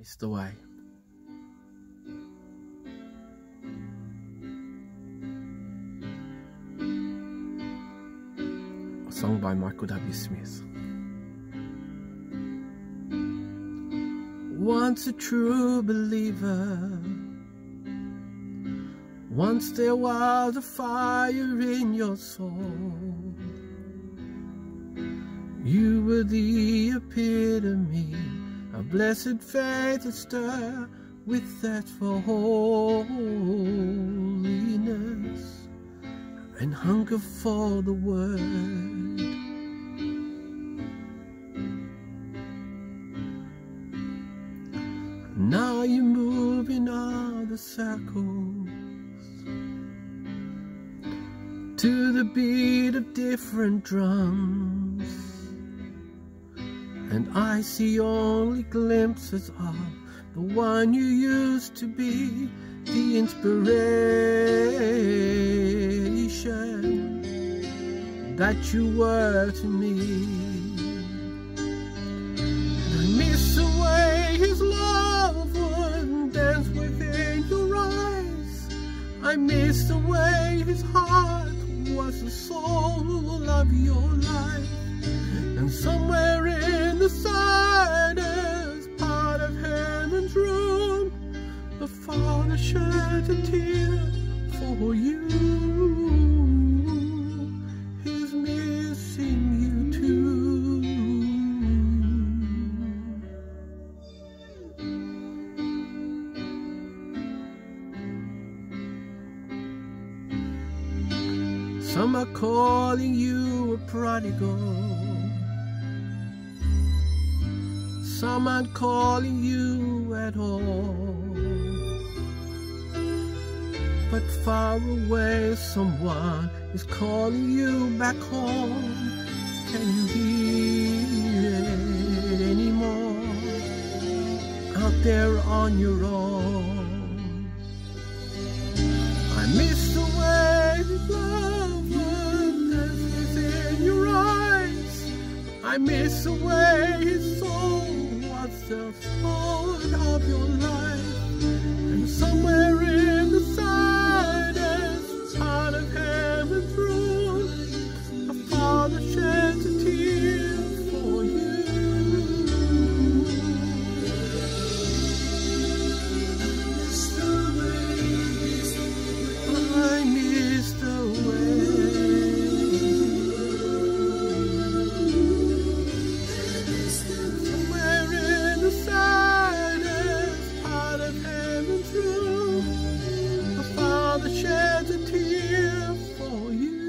It's the way. A song by Michael W. Smith. Once a true believer, once there was a fire in your soul. You were the epitome of blessed faith that stir with thirst for holiness and hunger for the word. Now you move in other circles to the beat of different drums, and I see only glimpses of the one you used to be, the inspiration that you were to me. And I miss the way his love would dance within your eyes. I miss the way his heart was the soul of your life. And somewhere in the saddest part of heaven's room, the Father shed a tear for you. He's missing you too. Some are calling you a prodigal. Some aren't calling you at all. But far away someone is calling you back home. Can you hear it anymore? Out there on your own. I miss the way love was within your eyes. I miss the way his soul was the sword of your life. And somewhere in the saddest part of heaven's room, a Father sheds a tear for you. I miss the way. Sheds a tear for you.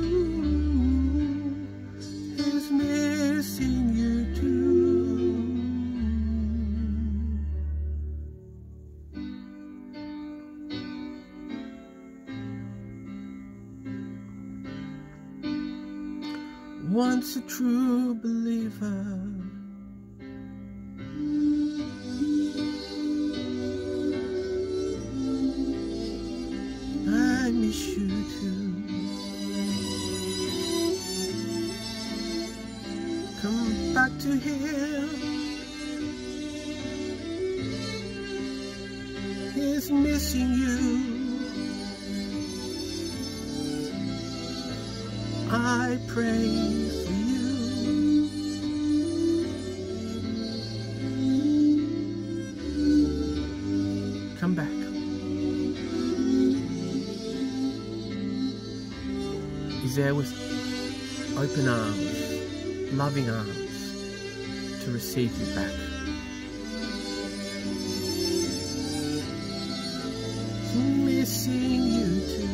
He's missing you too. Once a true believer, I miss you too. Come back to him. He's missing you. I pray for you. Come back. He's there with open arms, loving arms, to receive you back. Missing you too.